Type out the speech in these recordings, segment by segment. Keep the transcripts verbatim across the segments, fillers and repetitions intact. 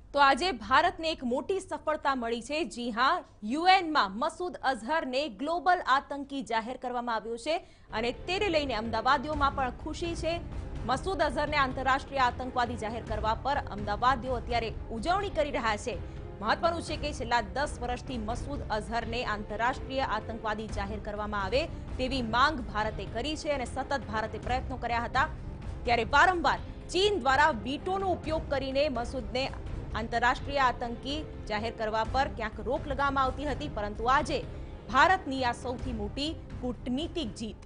તો આજે ભારતને એક મોટી સફળતા મળી છે। જી હા, યુએનમાં મસૂદ અઝહરને ગ્લોબલ આતંકી જાહેર કરવામાં આવ્યો છે અને તેને લઈને અમદાવાદીઓમાં પણ ખુશી છે। મસૂદ અઝહરને આંતરરાષ્ટ્રીય આતંકવાદી જાહેર કરવા પર અમદાવાદીઓ અત્યારે ઉજવણી કરી રહ્યા છે। મહત્વનું છે કે છેલ્લા દસ વર્ષથી મસૂદ અઝહરને આંતરરાષ્ટ્રીય આતંકવાદી જાહેર કરવામાં આવે તેવી માંગ ભારતે કરી છે અને સતત ભારતે પ્રયત્નો કર્યા હતા। ત્યારે વારંવાર ચીન દ્વારા વીટોનો ઉપયોગ કરીને મસૂદને આંતરરાષ્ટ્રીય આતંકી જાહેર કરવા પર ક્યાંક રોક લગાવવામાં આવતી હતી, પરંતુ આજે ભારતની આ સૌથી મોટી કૂટનીતિક જીત।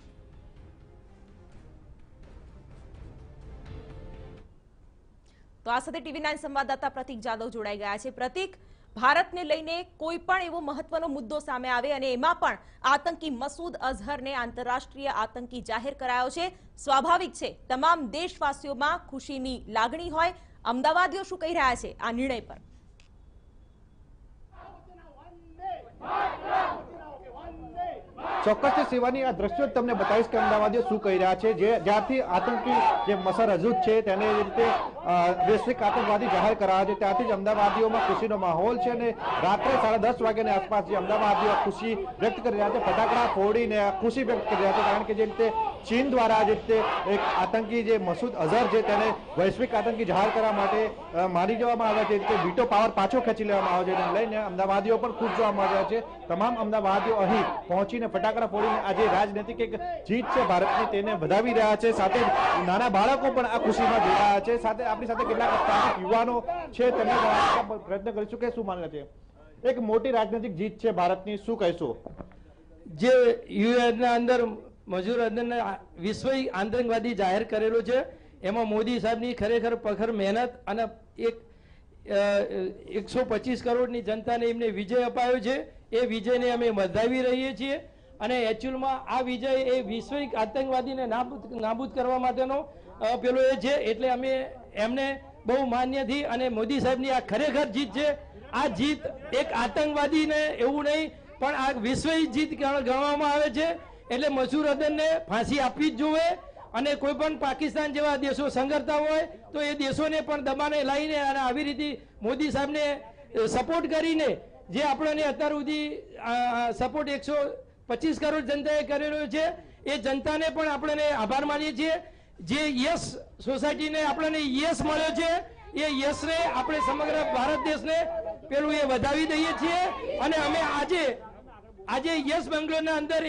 તો આ સાથે ટીવી નાઇન સંવાદદાતા પ્રતીક જાદવ જોડાઈ ગયા છે। પ્રતીક, ભારતને લઈને કોઈ પણ એવો મહત્વનો મુદ્દો સામે આવે અને એમાં પણ આતંકી મસૂદ અઝહરને આંતરરાષ્ટ્રીય આતંકી જાહેર કરાયો છે, સ્વાભાવિક છે તમામ દેશવાસીઓમાં ખુશીની લાગણી હોય। અમદાવાદીઓ શું કહી રહ્યા છે આ નિર્ણય પર? ચોક્કસ સેવાની આ દ્રશ્યો તમને બતાવીશ કે અમદાવાદીઓ શું કહી રહ્યા છે। જે જ્યારથી આતંકી જે મસૂદ અઝહર છે તેને રીતે વૈશ્વિક આતંકવાદી જાહેર કરાયા છે ત્યારથી જ અમદાવાદીઓમાં ખુશીનો માહોલ છે અને રાત્રે સાડા દસ વાગ્યાની આસપાસ જે અમદાવાદીઓ ખુશી વ્યક્ત કરી રહ્યા છે, ફટાકડા ફોડીને ખુશી વ્યક્ત કરી રહ્યા છે, કારણ કે જે રીતે ચીન દ્વારા જે રીતે એક આતંકી જે મસૂદ અઝહર છે તેને વૈશ્વિક આતંકી જાહેર કરવા માટે મારી જવામાં આવ્યા છે, રીતે વીટો પાવર પાછો ખેંચી લેવામાં આવ્યો છે, તેને લઈને અમદાવાદીઓ પણ ખુશ જોવા મળ્યા છે। તમામ અમદાવાદીઓ અહીં પહોંચીને ફટાકડા ફોડીને આજે રાજનૈતિક એક જીત છે ભારતની તેને વધાવી રહ્યા છે। સાથે નાના બાળકો પણ આ ખુશીમાં જોડાયા છે। સાથે આપણી સાથે કેટલાક સ્થાનિક યુવાનો છે તેમને પ્રયત્ન કરીશું કે શું માને છે। એક મોટી રાજનૈતિક જીત છે ભારતની, શું કહેશો? જે યુએનના અંદર મસૂદ અઝહરને વિશ્વ આતંકવાદી જાહેર કરેલો છે એમાં મોદી સાહેબની ખરેખર પખર મહેનત અને એક એકસો પચીસ કરોડની જનતાને એમને વિજય અપાયો છે। એ વિજયને અમે વધાવી રહીએ છીએ અને એકચ્યુઅલમાં આ વિજય એ વૈશ્વિક આતંકવાદીને નાબૂદ નાબૂદ કરવા માટેનો પેલો એ છે, એટલે અમે એમને બહુ માન્યથી અને મોદી સાહેબની આ ખરેખર જીત છે। આ જીત એક આતંકવાદીને એવું નહીં પણ આ વૈશ્વિક જીત ગણવામાં આવે છે। એટલે મસૂદ અઝહરને ફાંસી આપવી જ જોવે અને કોઈ પણ પાકિસ્તાન જેવા દેશો સંગરતા હોય તો એ દેશોને પણ દબાણે લાવીને અને આવી રીતે મોદી સાહેબને સપોર્ટ કરીને જે આપણને અત્યાર સુધી સપોર્ટ એકસો પચીસ કરોડ જનતાએ કરેલો છે એ જનતાને પણ આપણે આભાર માનીએ છીએ। જે યસ સોસાયટીને આપણને યસ મળ્યો છે એ યસને આપણે સમગ્ર ભારત દેશને પેલું એ વધાવી દઈએ છીએ અને અમે આજે આજે યસ બેંગ્લોરના અંદર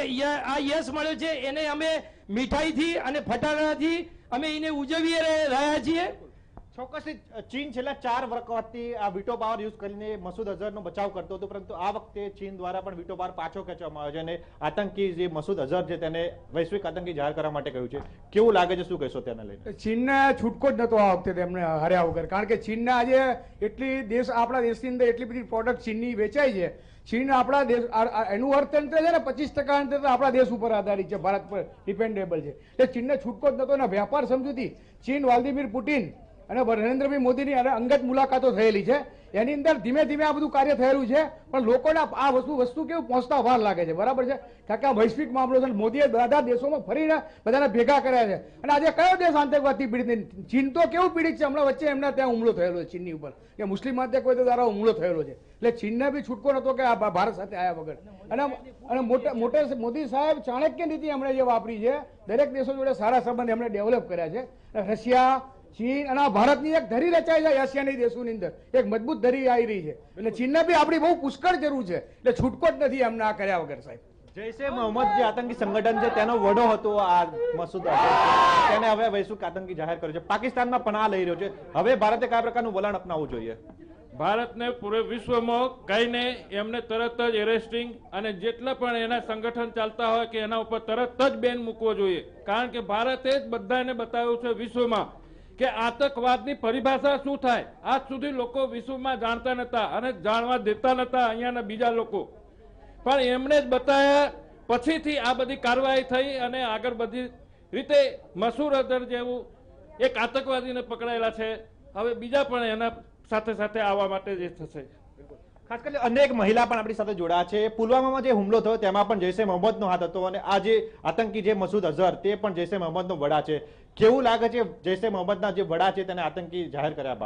આ યસ મળ્યો છે એને અમે મીઠાઈથી અને ફટાકડાથી અમે એને ઉજવી રહ્યા છીએ। ચોક્કસથી ચીન છેલ્લા ચાર વખતથી આ વીટો પાવર યુઝ કરીને મસૂદ અઝહરનો બચાવ કરતો હતો, પરંતુ આ વખતે ચીન દ્વારા પણ વીટો પાવર પાછો ખેંચવામાં આવ્યો છે અને આતંકી જે મસૂદ અઝહર છે તેને વૈશ્વિક આતંકી જાહેર કરવા માટે કહ્યું છે। કેવું લાગે છે, શું કહેશો તેને લઈને? ચીનને છૂટકો જ નતો આ વખતે તેમને હાર્યા વગર, કારણ કે ચીનને આજે એટલી દેશ આપણા દેશની અંદર એટલી બધી પ્રોડક્ટ ચીનની વેચાય છે। ચીન આપણા દેશ એનું અર્થતંત્ર છે ને પચીસ ટકા અંતર આપણા દેશ ઉપર આધારિત છે, ભારત પર ડિપેન્ડેબલ છે, એટલે ચીનને છૂટકો જ નતો ને વ્યાપાર સમજૂતી ચીન વ્લાદિમીર પુટિન અને નરેન્દ્રભાઈ મોદીની અંગત મુલાકાતો થયેલી છે, એની અંદર ધીમે ધીમે આ બધું કાર્ય થયેલું છે, પણ લોકોને આ વસ્તુ વસ્તુ કેવું પહોંચતા વાર લાગે છે, બરાબર છે, કારણ કે આ વૈશ્વિક મામલો છે। મોદીએ બધા દેશોમાં ફરીને બધાને ભેગા કર્યા છે અને આજે કયો દેશ આતંકવાદથી પીડિત? ચીન તો કેવું પીડિત છે, હમણાં વચ્ચે એમના ત્યાં હુમલો થયેલો છે ચીનની ઉપર કે મુસ્લિમ માટે કોઈ દ્વારા હુમલો થયેલો છે, એટલે ચીનને બી છૂટકો નતો કે આ ભારત સાથે આવ્યા વગર। અને અને મોટા મોટા મોદી સાહેબ ચાણક્ય નીતિ એમણે જે વાપરી છે, દરેક દેશો જોડે સારા સંબંધ એમણે ડેવલપ કર્યા છે। રશિયા, ચીન અને ભારતની એક ધરી રચાઈ જાય એશિયાની દેશોની અંદર એક મજબૂત ધરી આવી રહી છે, એટલે ચીનને બી આપણી બહુ પુષ્કળ જરૂર છે, એટલે છૂટકો જ નથી એમને આ કર્યા વગર સાહેબ। જૈશે મોહમ્મદ જે આતંકી સંગઠન છે તેનો વડો હતો આ મસૂદ અઝહર, તેને હવે વૈશ્વિક આતંકી જાહેર કર્યો છે, પાકિસ્તાનમાં પનાહ લઈ રહ્યો છે। હવે ભારતે કયા પ્રકારનું વલણ અપનાવવું જોઈએ? ભારતને પૂરે વિશ્વમાં કહીને એમને તરત જ એરેસ્ટિંગ અને જેટલા પણ એના સંગઠન ચાલતા હોય કે એના ઉપર તરત જ બેન મૂકવો જોઈએ, કારણ કે ભારતે જ બધાને બતાવ્યું છે વિશ્વમાં કે આતંકવાદની પરિભાષા શું થાય। આજ સુધી લોકો વિશ્વમાં જાણતા નતા અને જાણવા દેતા નતા અહીંયાના બીજા લોકો, પણ એમણે જ બતાવ્યા પછીથી આ બધી કાર્યવાહી થઈ અને આગળ બધી રીતે મસૂદ અઝહર જેવું એક આતંકવાદીને પકડાયેલા છે, હવે બીજા પણ એના સાથે સાથે આવવા માટે જે થશે। ખાસ કરીને અનેક મહિલા પણ આપણી સાથે જોડાયા છે। પુલવામામાં જે હુમલો થયો તેમાં પણ જૈશે મોહમ્મદનો હાથ હતો અને આ જે આતંકી જે મસૂદ અઝહર તે પણ જૈશે મોહમ્મદનો વડા છે। કેવું લાગે છે જૈશે મોહમ્મદના જે વડા છે તેને આતંકી જાહેર કર્યા બાદ?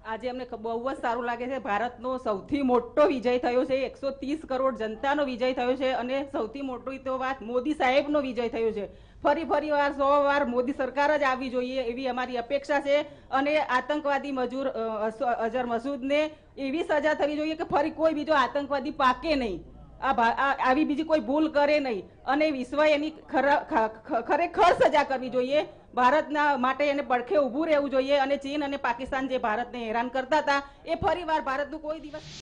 આજે અમને ખ- બહુ જ સારું લાગે છે. ભારતનો સૌથી મોટો વિજય થયો છે. એકસો ત્રીસ કરોડ જનતાનો વિજય થયો છે અને સૌથી મોટી તો વાત મોદી સાહેબનો વિજય થયો છે. ફરી ફરી વાર સો વાર મોદી સરકાર જ આવવી જોઈએ એવી અમારી અપેક્ષા છે અને આતંકવાદી મજૂર અ, અસ- અઝહર મસૂદને એવી સજા થવી જોઈએ કે ફરી કોઈ બીજો આતંકવાદી પાકે નહીં, આ ભા- આ- આવી બીજી કોઈ ભૂલ કરે નહીં અને વિશ્વ એની ખરા- ખ- ખ- ખરેખર સજા કરવી જોઈએ. ભારતના માટે એને પડખે ઊભું રહેવું જોઈએ અને ચીન અને પાકિસ્તાન જે ભારતને હેરાન કરતા હતા એ ફરી વાર ભારતનું કોઈ દિવસ